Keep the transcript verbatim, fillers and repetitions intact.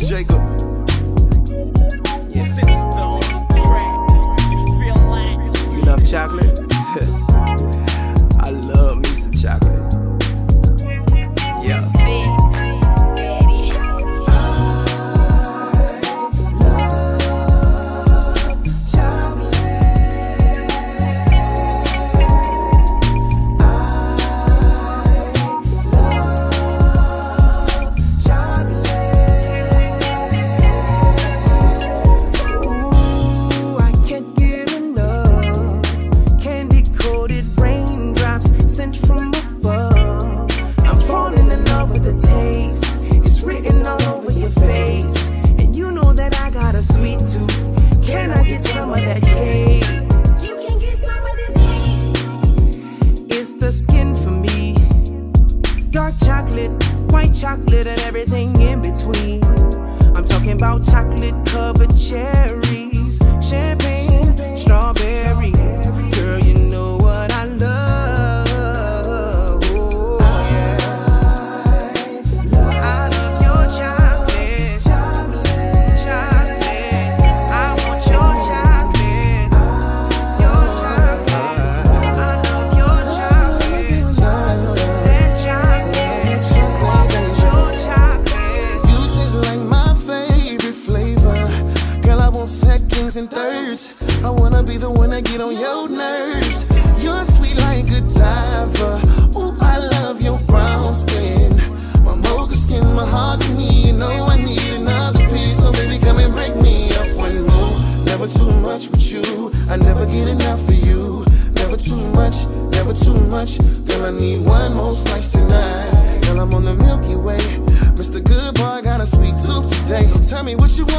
Jarvis Jacob. Yeah. You love chocolate? I love me some chocolate. Yeah. Chocolate and everything in between. I'm talking about chocolate covered cherries, champagne, strawberries. Girl, you know what I love. Oh, yeah. I love your chocolate, chocolate, chocolate. I want your chocolate, your chocolate. I love your chocolate, that chocolate. Seconds and thirds, I wanna be the one that get on your nerves. You're sweet like a diver. Ooh, I love your brown skin, my mocha skin, my mahogany. You know I need another piece, so baby come and break me up one more. Never too much with you, I never get enough of you. Never too much, never too much. Girl, I need one more slice tonight. Girl, I'm on the Milky Way. Mister Good Boy got a sweet tooth today, so tell me what you want.